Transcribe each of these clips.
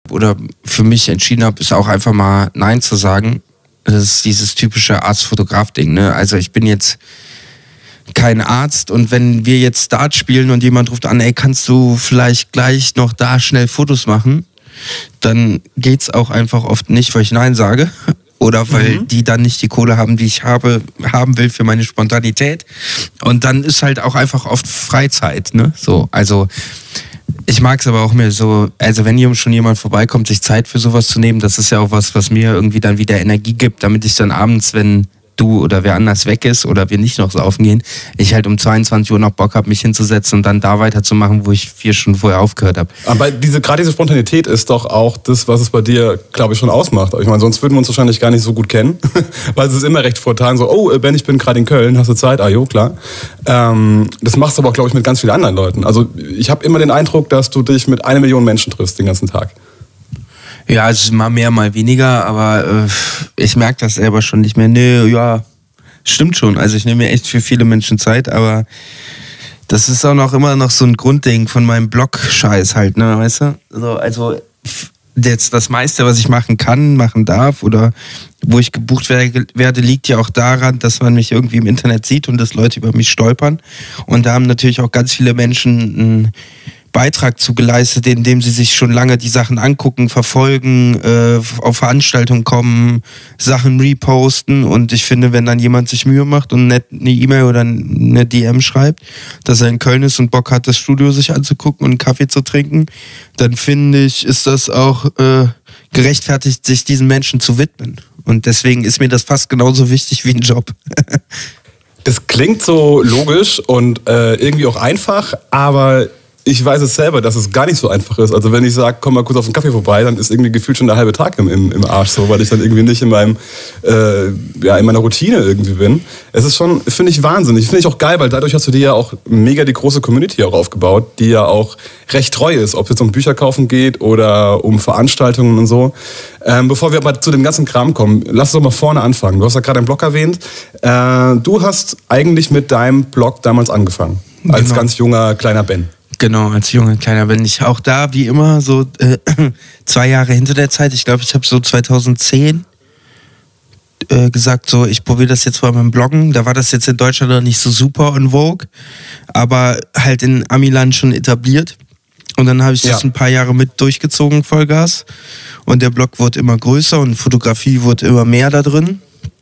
oder für mich entschieden habe, ist auch einfach mal Nein zu sagen. Das ist dieses typische Arzt-Fotograf-Ding, ne? Also ich bin jetzt kein Arzt und wenn wir jetzt Dart spielen und jemand ruft an, ey, kannst du vielleicht gleich noch da schnell Fotos machen, dann geht's auch einfach oft nicht, weil ich Nein sage oder weil die dann nicht die Kohle haben, die ich haben will für meine Spontanität, und dann ist halt auch einfach oft Freizeit, ne? So, also ich mag es aber auch mehr so, also wenn schon jemand vorbeikommt, sich Zeit für sowas zu nehmen, das ist ja auch was mir irgendwie dann wieder Energie gibt, damit ich dann abends, wenn du oder wer anders weg ist oder wir nicht noch saufen gehen, ich halt um 22 Uhr noch Bock habe, mich hinzusetzen und dann da weiterzumachen, wo ich 4 Stunden vorher aufgehört habe. Aber gerade diese Spontanität ist doch auch das, was es bei dir, glaube ich, schon ausmacht. Ich meine, sonst würden wir uns wahrscheinlich gar nicht so gut kennen, weil es ist immer recht spontan so, oh, Ben, ich bin gerade in Köln, hast du Zeit? Ah, jo, klar. Das machst du aber auch, glaube ich, mit ganz vielen anderen Leuten. Also ich habe immer den Eindruck, dass du dich mit 1 Million Menschen triffst den ganzen Tag. Ja, es ist mal mehr, mal weniger, aber ich merke das selber schon nicht mehr. Nee, ja, stimmt schon. Also ich nehme mir echt für viele Menschen Zeit, aber das ist auch noch immer noch so ein Grundding von meinem Blog-Scheiß halt, ne, weißt du? Also jetzt das meiste, was ich machen kann, machen darf oder wo ich gebucht werde, liegt ja auch daran, dass man mich irgendwie im Internet sieht und dass Leute über mich stolpern. Und da haben natürlich auch ganz viele Menschen einen Beitrag zu geleistet, indem sie sich schon lange die Sachen angucken, verfolgen, auf Veranstaltungen kommen, Sachen reposten, und ich finde, wenn dann jemand sich Mühe macht und nett eine E-Mail oder eine DM schreibt, dass er in Köln ist und Bock hat, das Studio sich anzugucken und einen Kaffee zu trinken, dann finde ich, ist das auch gerechtfertigt, sich diesen Menschen zu widmen. Und deswegen ist mir das fast genauso wichtig wie ein Job. Das klingt so logisch und irgendwie auch einfach, aber ich weiß es selber, dass es gar nicht so einfach ist. Also wenn ich sage, komm mal kurz auf den Kaffee vorbei, dann ist irgendwie gefühlt schon der halbe Tag im Arsch so, weil ich dann irgendwie nicht in meiner Routine irgendwie bin. Es ist schon, finde ich, wahnsinnig. Finde ich auch geil, weil dadurch hast du dir ja auch mega die große Community auch aufgebaut, die ja auch recht treu ist, ob es jetzt um Bücher kaufen geht oder um Veranstaltungen und so. Bevor wir aber zu dem ganzen Kram kommen, lass uns doch mal vorne anfangen. Du hast ja gerade einen Blog erwähnt. Du hast eigentlich mit deinem Blog damals angefangen, als ganz junger kleiner Ben. Genau, als junger Kleiner bin ich auch da, wie immer, so 2 Jahre hinter der Zeit. Ich glaube, ich habe so 2010 gesagt, so ich probiere das jetzt mal beim Bloggen. Da war das jetzt in Deutschland noch nicht so super en vogue, aber halt in Amiland schon etabliert. Und dann habe ich das ein paar Jahre mit durchgezogen, Vollgas. Und der Blog wurde immer größer und Fotografie wurde immer mehr da drin.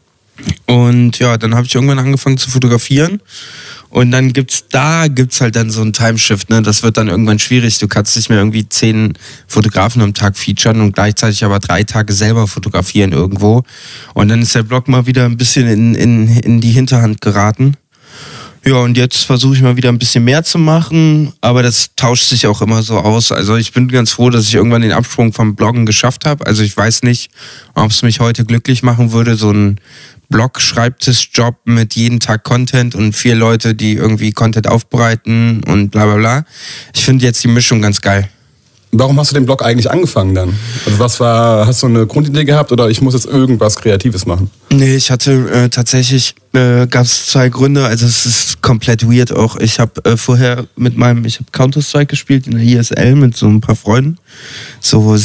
Und ja, dann habe ich irgendwann angefangen zu fotografieren. Und dann gibt's halt dann so einen Timeshift, ne? Das wird dann irgendwann schwierig. Du kannst nicht mehr irgendwie 10 Fotografen am Tag featuren und gleichzeitig aber 3 Tage selber fotografieren irgendwo. Und dann ist der Blog mal wieder ein bisschen in die Hinterhand geraten. Ja, und jetzt versuche ich mal wieder ein bisschen mehr zu machen, aber das tauscht sich auch immer so aus. Also ich bin ganz froh, dass ich irgendwann den Absprung vom Bloggen geschafft habe. Also ich weiß nicht, ob es mich heute glücklich machen würde, so ein Blog-Schreibtischjob mit jeden Tag Content und 4 Leute, die irgendwie Content aufbereiten und bla bla bla. Ich finde jetzt die Mischung ganz geil. Warum hast du den Blog eigentlich angefangen dann? Also hast du eine Grundidee gehabt oder ich muss jetzt irgendwas Kreatives machen? Nee, ich hatte tatsächlich, gab es 2 Gründe, also es ist komplett weird auch. Ich habe vorher ich habe Counter-Strike gespielt in der ISL mit so ein paar Freunden, so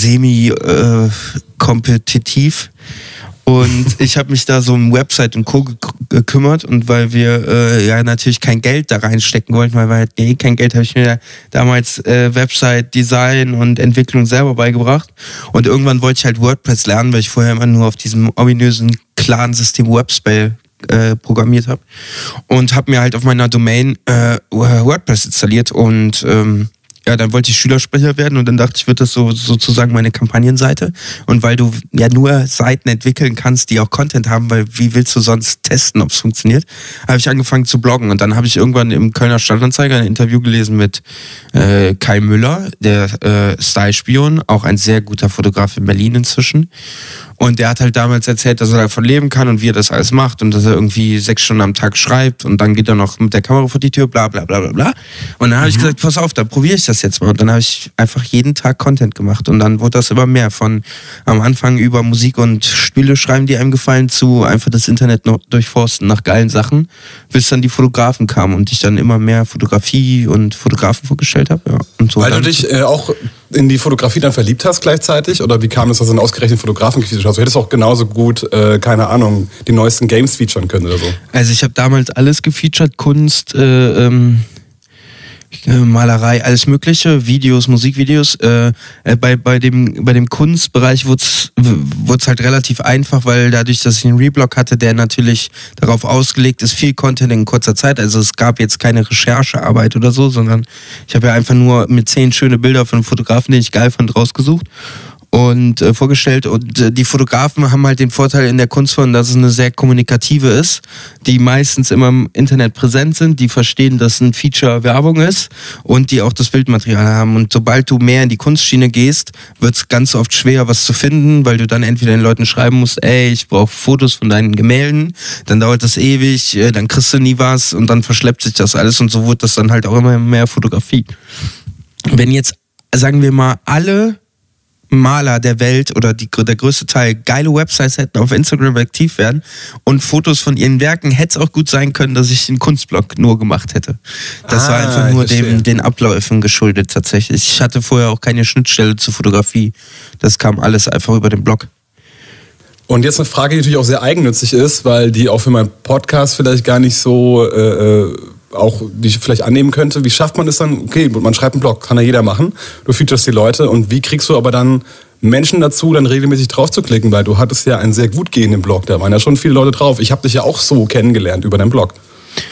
semi-kompetitiv. Und ich habe mich da so um Website und Co. gekümmert, und weil wir natürlich kein Geld da reinstecken wollten, weil wir halt kein Geld, habe ich mir damals Website, Design und Entwicklung selber beigebracht. Und irgendwann wollte ich halt WordPress lernen, weil ich vorher immer nur auf diesem ominösen Clan-System Webspell programmiert habe. Und habe mir halt auf meiner Domain WordPress installiert und ja, dann wollte ich Schülersprecher werden und dann dachte ich, wird das sozusagen meine Kampagnenseite. Und weil du ja nur Seiten entwickeln kannst, die auch Content haben, weil wie willst du sonst testen, ob es funktioniert, habe ich angefangen zu bloggen. Und dann habe ich irgendwann im Kölner Stadtanzeiger ein Interview gelesen mit Kai Müller, der Style-Spion, auch ein sehr guter Fotograf in Berlin inzwischen. Und der hat halt damals erzählt, dass er davon leben kann und wie er das alles macht und dass er irgendwie 6 Stunden am Tag schreibt und dann geht er noch mit der Kamera vor die Tür, bla bla bla bla bla. Und dann habe ich gesagt, pass auf, dann probiere ich das jetzt mal. Und dann habe ich einfach jeden Tag Content gemacht und dann wurde das immer mehr, von am Anfang über Musik und Spiele schreiben, die einem gefallen, zu einfach das Internet noch durchforsten nach geilen Sachen, bis dann die Fotografen kamen und ich dann immer mehr Fotografie und Fotografen vorgestellt habe. Ja. Und so weil du dich auch in die Fotografie dann verliebt hast gleichzeitig? Oder wie kam es, dass du einen ausgerechnet Fotografen gefeatured hast? Du hättest auch genauso gut, keine Ahnung, die neuesten Games featuren können oder so. Also ich habe damals alles gefeatured, Kunst, Malerei, alles mögliche, Videos, Musikvideos. Bei dem Kunstbereich wurde es halt relativ einfach, weil dadurch, dass ich einen Reblog hatte, der natürlich darauf ausgelegt ist, viel Content in kurzer Zeit. Also es gab jetzt keine Recherchearbeit oder so, sondern ich habe ja einfach nur mit 10 schöne Bilder von einem Fotografen, den ich geil fand, rausgesucht und vorgestellt. Und die Fotografen haben halt den Vorteil in der Kunstform, dass es eine sehr kommunikative ist, die meistens immer im Internet präsent sind, die verstehen, dass ein Feature Werbung ist und die auch das Bildmaterial haben. Und sobald du mehr in die Kunstschiene gehst, wird es ganz oft schwer, was zu finden, weil du dann entweder den Leuten schreiben musst, ey, ich brauche Fotos von deinen Gemälden, dann dauert das ewig, dann kriegst du nie was und dann verschleppt sich das alles und so wird das dann halt auch immer mehr Fotografie. Wenn jetzt, sagen wir mal, alle Maler der Welt oder der größte Teil geile Websites hätten, auf Instagram aktiv werden und Fotos von ihren Werken, hätte es auch gut sein können, dass ich den Kunstblog nur gemacht hätte. Das war einfach nur den Abläufen geschuldet tatsächlich. Ich hatte vorher auch keine Schnittstelle zur Fotografie. Das kam alles einfach über den Blog. Und jetzt eine Frage, die natürlich auch sehr eigennützig ist, weil die auch für meinen Podcast vielleicht gar nicht so auch die ich vielleicht annehmen könnte. Wie schafft man es dann? Okay, man schreibt einen Blog, kann ja jeder machen. Du featurest die Leute und wie kriegst du aber dann Menschen dazu, dann regelmäßig drauf zu klicken? Weil du hattest ja einen sehr gut gehenden Blog, da waren ja schon viele Leute drauf. Ich habe dich ja auch so kennengelernt über deinen Blog.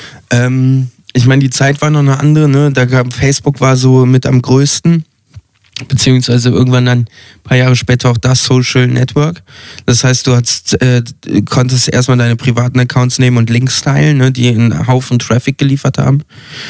Ich meine, die Zeit war noch eine andere, ne? Facebook war so mit am größten. Beziehungsweise irgendwann dann ein paar Jahre später auch das Social Network. Das heißt, du konntest erstmal deine privaten Accounts nehmen und Links teilen, ne, die einen Haufen Traffic geliefert haben.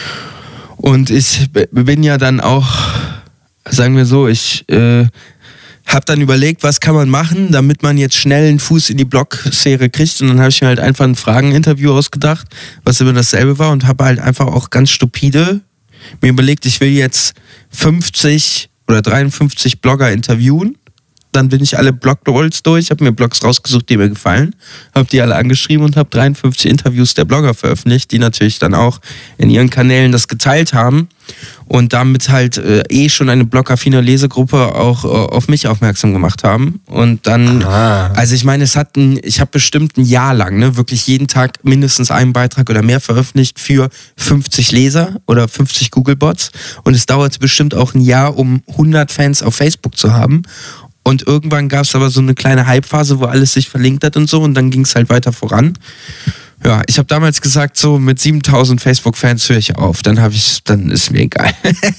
Und ich bin ja dann auch, sagen wir so, ich habe dann überlegt, was kann man machen, damit man jetzt schnell einen Fuß in die Blog-Sphäre kriegt. Und dann habe ich mir halt einfach ein Frageninterview ausgedacht, was immer dasselbe war und habe halt einfach auch ganz stupide mir überlegt, ich will jetzt 50 oder 53 Blogger interviewen. Dann bin ich alle Blog-Rolls durch, habe mir Blogs rausgesucht, die mir gefallen, habe die alle angeschrieben und habe 53 Interviews der Blogger veröffentlicht, die natürlich dann auch in ihren Kanälen das geteilt haben und damit halt schon eine blogaffine Lesegruppe auch auf mich aufmerksam gemacht haben. Und dann, also ich meine, ich habe bestimmt ein Jahr lang, ne, wirklich jeden Tag mindestens einen Beitrag oder mehr veröffentlicht für 50 Leser oder 50 Google-Bots und es dauerte bestimmt auch ein Jahr, um 100 Fans auf Facebook zu haben. Und irgendwann gab es aber so eine kleine Hype-Phase, wo alles sich verlinkt hat und so und dann ging es halt weiter voran. Ja, ich habe damals gesagt, so mit 7000 Facebook-Fans höre ich auf, dann ist mir egal.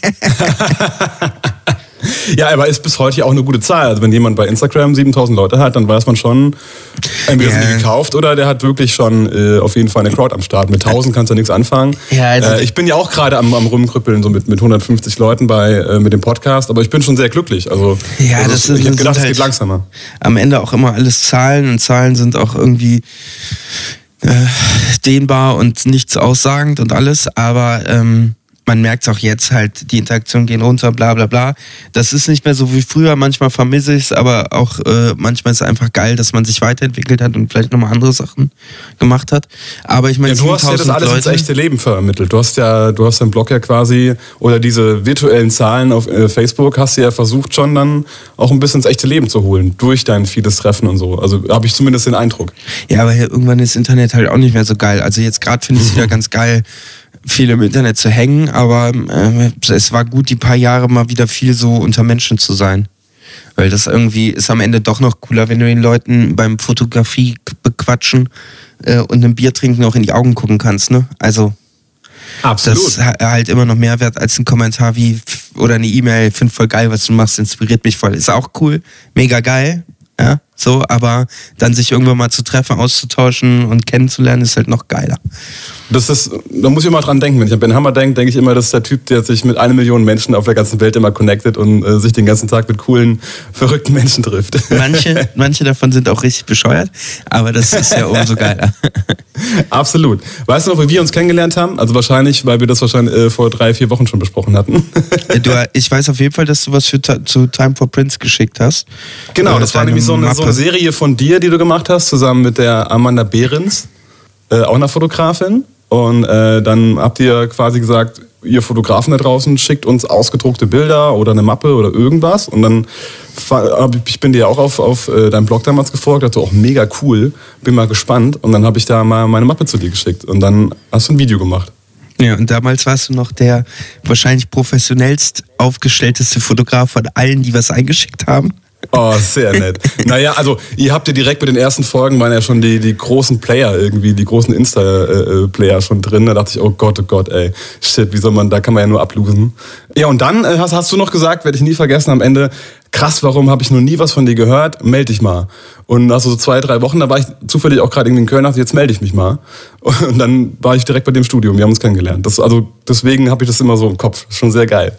Ja, aber ist bis heute auch eine gute Zahl. Also wenn jemand bei Instagram 7000 Leute hat, dann weiß man schon, entweder sind die gekauft oder der hat wirklich schon auf jeden Fall eine Crowd am Start. Mit 1000 kannst du nichts anfangen. Ja, also ich bin ja auch gerade am Rumkrüppeln, so mit 150 Leuten mit dem Podcast, aber ich bin schon sehr glücklich. Also ja, ich habe gedacht, es geht langsamer. Am Ende auch immer alles Zahlen und Zahlen sind auch irgendwie dehnbar und nichts aussagend und alles, aber man merkt es auch jetzt halt, die Interaktionen gehen runter, bla bla bla. Das ist nicht mehr so wie früher, manchmal vermisse ich es, aber auch manchmal ist es einfach geil, dass man sich weiterentwickelt hat und vielleicht nochmal andere Sachen gemacht hat. Aber ich meine, ja, du hast ja das alles ins echte Leben vermittelt. Du hast deinen Blog ja quasi, oder diese virtuellen Zahlen auf Facebook hast du ja versucht schon dann auch ein bisschen ins echte Leben zu holen, durch dein vieles Treffen und so. Also habe ich zumindest den Eindruck. Ja, aber irgendwann ist Internet halt auch nicht mehr so geil. Also jetzt gerade finde ich es wieder ganz geil, viel im Internet zu hängen, aber es war gut, die paar Jahre mal wieder viel so unter Menschen zu sein. Weil das irgendwie ist am Ende doch noch cooler, wenn du den Leuten beim Fotografie bequatschen und ein Bier trinken auch in die Augen gucken kannst, ne? Also absolut. Das ist halt immer noch mehr wert als ein Kommentar oder eine E-Mail, finde voll geil, was du machst, inspiriert mich voll. Ist auch cool, mega geil. Ja, so, aber dann sich irgendwann mal zu treffen, auszutauschen und kennenzulernen, ist halt noch geiler. Da muss ich immer dran denken. Wenn ich an Ben Hammer denke ich immer, das ist der Typ, der sich mit 1 Million Menschen auf der ganzen Welt immer connectet und sich den ganzen Tag mit coolen, verrückten Menschen trifft. Manche davon sind auch richtig bescheuert, aber das ist ja umso geiler. Absolut. Weißt du noch, wie wir uns kennengelernt haben? Also wahrscheinlich, weil wir das vor 3-4 Wochen schon besprochen hatten. Ich weiß auf jeden Fall, dass du was zu Time for Prince geschickt hast. Genau, das war nämlich so eine Serie von dir, die du gemacht hast, zusammen mit der Amanda Behrens, auch einer Fotografin. Und dann habt ihr quasi gesagt, ihr Fotografen da draußen schickt uns ausgedruckte Bilder oder eine Mappe oder irgendwas. Und dann ich bin dir auch auf deinem Blog damals gefolgt, dachte auch mega cool, bin mal gespannt. Und dann habe ich da mal meine Mappe zu dir geschickt und dann hast du ein Video gemacht. Ja, und damals warst du noch der wahrscheinlich professionellst aufgestellteste Fotograf von allen, die was eingeschickt haben. Oh, sehr nett. Naja, also ihr habt ja direkt mit den ersten Folgen, waren ja schon die großen Player irgendwie, die großen Insta-Player schon drin. Da dachte ich, oh Gott, ey, shit, wie soll man, da kann man ja nur ablosen. Ja, und dann hast du noch gesagt, werde ich nie vergessen, am Ende, krass, warum habe ich noch nie was von dir gehört? Meld dich mal. Und nach so 2-3 Wochen, da war ich zufällig auch gerade in Köln, dachte jetzt melde ich mich mal. Und dann war ich direkt bei dem Studium, wir haben uns kennengelernt. Deswegen habe ich das immer so im Kopf, schon sehr geil.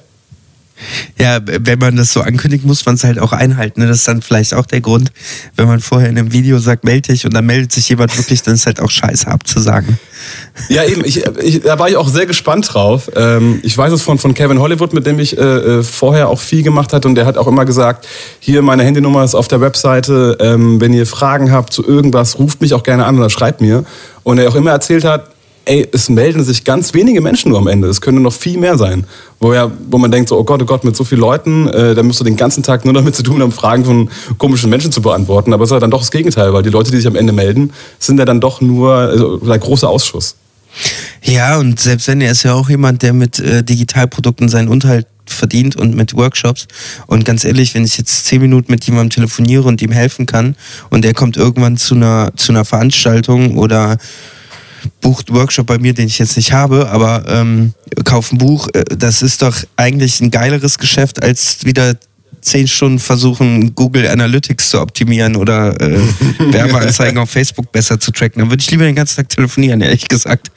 Ja, wenn man das so ankündigt, muss man es halt auch einhalten. Das ist dann vielleicht auch der Grund, wenn man vorher in einem Video sagt, melde dich und dann meldet sich jemand wirklich, dann ist halt auch scheiße abzusagen. Ja, eben. Da war ich auch sehr gespannt drauf. Ich weiß es von Kevin Hollywood, mit dem ich vorher auch viel gemacht hatte und der hat auch immer gesagt, hier, meine Handynummer ist auf der Webseite, wenn ihr Fragen habt zu irgendwas, ruft mich auch gerne an oder schreibt mir. Und er auch immer erzählt hat, ey, es melden sich ganz wenige Menschen nur am Ende. Es können noch viel mehr sein. Wo man denkt, so, oh Gott, mit so vielen Leuten, da musst du den ganzen Tag nur damit zu tun haben, Fragen von komischen Menschen zu beantworten. Aber es ist halt dann doch das Gegenteil, weil die Leute, die sich am Ende melden, sind ja dann doch nur der große Ausschuss. Ja, und selbst wenn er ist ja auch jemand, der mit Digitalprodukten seinen Unterhalt verdient und mit Workshops. Und ganz ehrlich, wenn ich jetzt 10 Minuten mit jemandem telefoniere und ihm helfen kann und der kommt irgendwann zu einer Veranstaltung oder bucht einen Workshop bei mir, den ich jetzt nicht habe, aber kauft ein Buch, das ist doch eigentlich ein geileres Geschäft, als wieder 10 Stunden versuchen, Google Analytics zu optimieren oder Werbeanzeigen auf Facebook besser zu tracken. Dann würde ich lieber den ganzen Tag telefonieren, ehrlich gesagt.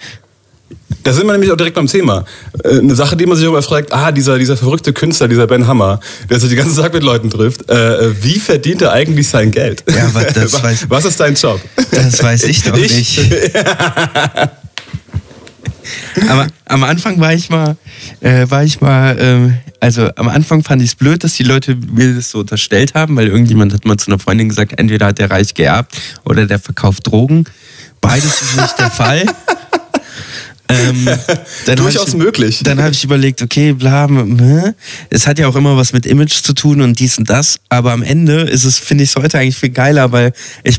Da sind wir nämlich auch direkt beim Thema. Eine Sache, die man sich auch immer fragt, dieser verrückte Künstler, dieser Ben Hammer, der sich den ganzen Tag mit Leuten trifft, wie verdient er eigentlich sein Geld? Ja, aber was ist dein Job? Das weiß ich doch nicht. Aber am Anfang also am Anfang fand ich es blöd, dass die Leute mir das so unterstellt haben, weil irgendjemand hat mal zu einer Freundin gesagt, entweder hat der reich geerbt oder der verkauft Drogen. Beides ist nicht der Fall. Durchaus möglich. Dann habe ich überlegt, okay, bla, es hat ja auch immer was mit Image zu tun und dies und das, aber am Ende finde ich es heute eigentlich viel geiler, weil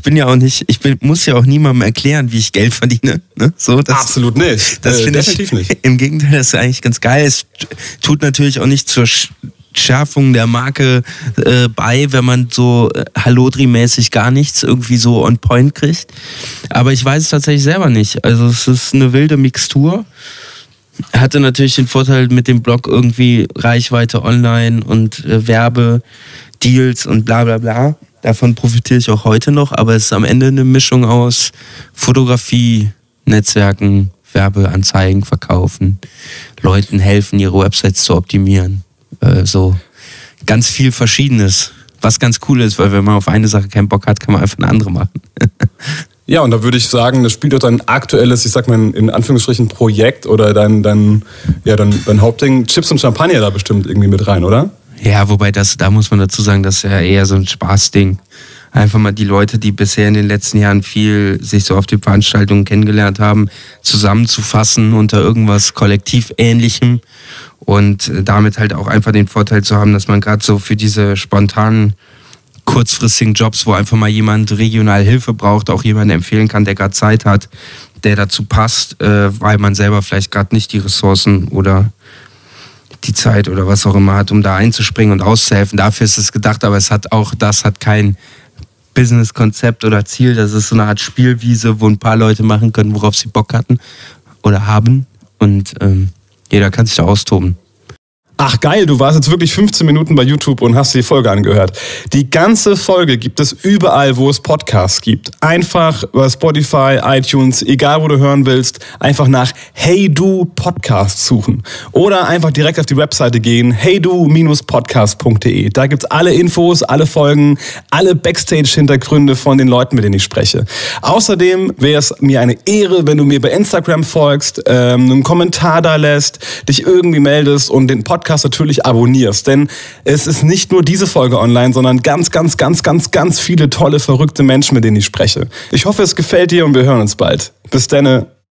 muss ja auch niemandem erklären, wie ich Geld verdiene. Ne? So, absolut nicht. Das definitiv nicht. Im Gegenteil, das ist eigentlich ganz geil. Es tut natürlich auch nicht zur Schärfung der Marke bei, wenn man so Hallodri-mäßig gar nichts irgendwie so on point kriegt. Aber ich weiß es tatsächlich selber nicht. Also es ist eine wilde Mixtur. Hatte natürlich den Vorteil mit dem Blog irgendwie Reichweite online und Werbedeals und bla bla bla. Davon profitiere ich auch heute noch, aber es ist am Ende eine Mischung aus Fotografie, Netzwerken, Werbeanzeigen verkaufen, Leuten helfen, ihre Websites zu optimieren. So ganz viel Verschiedenes, was ganz cool ist, weil wenn man auf eine Sache keinen Bock hat, kann man einfach eine andere machen. Ja, und da würde ich sagen, das spielt doch dein aktuelles, ich sag mal in Anführungsstrichen, Projekt oder dein Hauptding, Chips und Champagner da bestimmt irgendwie mit rein, oder? Ja, wobei da muss man dazu sagen, das ist ja eher so ein Spaßding. Einfach mal die Leute, die bisher in den letzten Jahren viel sich so auf den Veranstaltungen kennengelernt haben, zusammenzufassen unter irgendwas Kollektivähnlichem. Und damit halt auch einfach den Vorteil zu haben, dass man gerade so für diese spontanen, kurzfristigen Jobs, wo einfach mal jemand regional Hilfe braucht, auch jemanden empfehlen kann, der gerade Zeit hat, der dazu passt, weil man selber vielleicht gerade nicht die Ressourcen oder die Zeit oder was auch immer hat, um da einzuspringen und auszuhelfen. Dafür ist es gedacht, aber das hat kein Business-Konzept oder Ziel. Das ist so eine Art Spielwiese, wo ein paar Leute machen können, worauf sie Bock hatten oder haben. Und jeder kann sich da austoben. Ach geil, du warst jetzt wirklich 15 Minuten bei YouTube und hast dir die Folge angehört. Die ganze Folge gibt es überall, wo es Podcasts gibt. Einfach bei Spotify, iTunes, egal wo du hören willst, einfach nach Hey Du Podcast suchen. Oder einfach direkt auf die Webseite gehen, heydu-podcast.de. Da gibt's alle Infos, alle Folgen, alle Backstage-Hintergründe von den Leuten, mit denen ich spreche. Außerdem wäre es mir eine Ehre, wenn du mir bei Instagram folgst, einen Kommentar da lässt, dich irgendwie meldest und den Podcast natürlich abonnierst, denn es ist nicht nur diese Folge online, sondern ganz viele tolle, verrückte Menschen, mit denen ich spreche. Ich hoffe, es gefällt dir und wir hören uns bald. Bis denne.